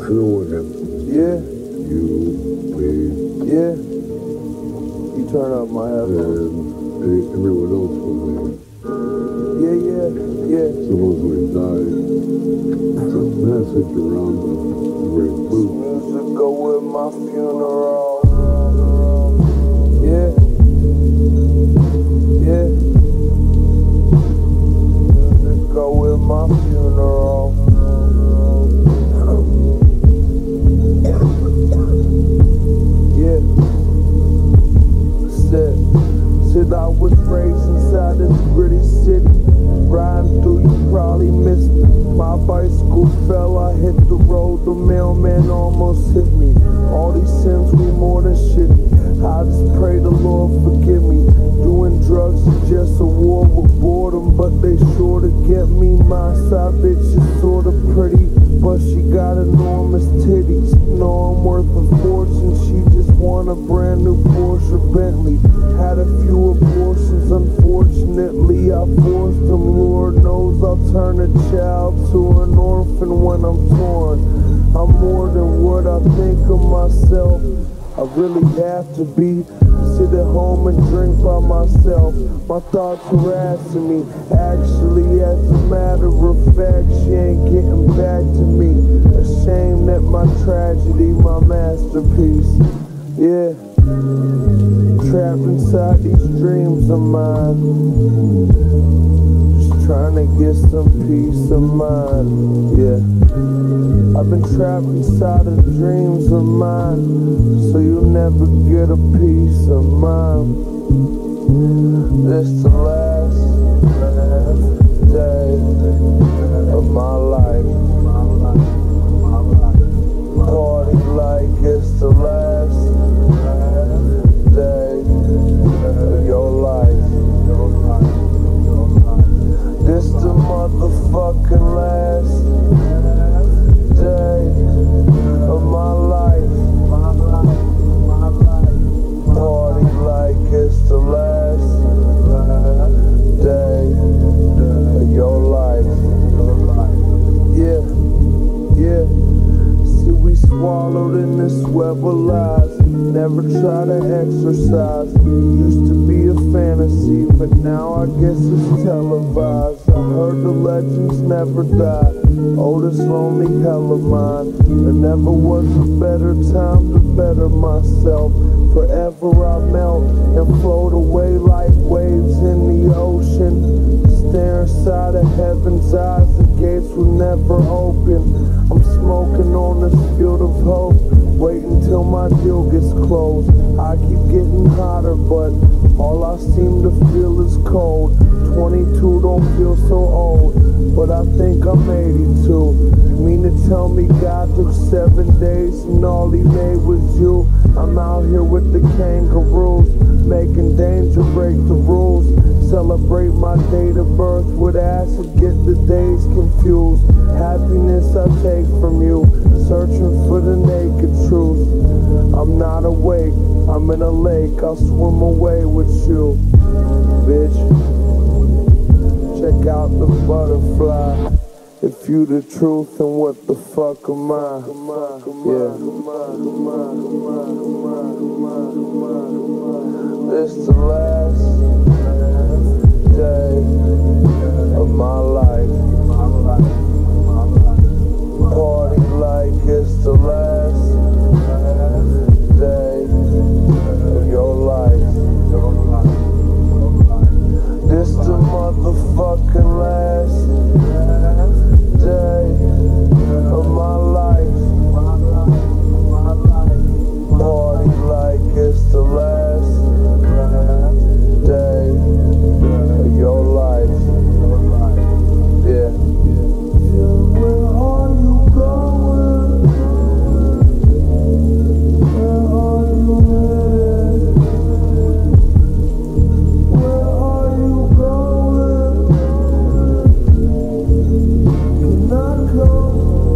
know him. Yeah. You, me. Yeah. You turn up my headphones. And everyone else was there. Yeah. Supposedly died. It's a message around the great loop. Music go with my funeral. Yeah. Music go with my funeral. Yeah. Said I was raised inside this gritty city. Riding through, you probably missed me. My bicycle fell, I hit the road. The mailman almost hit me. All these sins, we more than shitty. I just pray the Lord forgive me. Doing drugs is just a war with boredom, but they sure to get me. My side bitch is sorta pretty, but she got enormous titties. Know I'm worth a fortune, she just won a brand new Porsche Bentley. Had a few abortions, unfortunately I forced them. Lord knows I'll turn a child to an orphan when I'm torn. I'm more than what I think of myself. I really have to be. Sit at home and drink by myself. My thoughts harassing me. Actually, as a matter of fact, she ain't getting back to me. Ashamed that my tragedy, my masterpiece. Yeah. Trapped inside these dreams of mine. Just trying to get some peace of mind. Yeah. I've been trapped inside of dreams of mine, so you'll never get a piece of mine. This the last day of my life. Party like it's the last day of your life. This the motherfucking last day of my life. Party like it's the last day of your life. Yeah. See, we swallowed in this web of lies. Never try to exercise. Used to be a fantasy, but now I guess it's televised. I heard the legends never die. Oh, this lonely hell of mine. There never was a better time to better myself. Forever I melt and float away like waves in the ocean. Stare inside of heaven's eyes, the gates will never open. I'm smoking on this field of hope. Wait until my deal gets closed. I keep getting hotter, but all I seem to feel is cold. 22 don't feel so old, but I think I'm 82. You mean to tell me God took 7 days and all he made was you? I'm out here with the kangaroos, making danger break the rules. Celebrate my date of birth with acid, get the days confused. Happiness I take from you, searching for the naked truth. I'm not awake, I'm in a lake, I'll swim away with you, bitch. Check out the butterfly. If you the truth, then what the fuck am I? Yeah. This the last day of my life. Party like it's the last day of your life. This the motherfucking last day of my life. Party like it's the last day of your life. Yeah. Where are you going? Where are you headed? Where are you going? Can I come?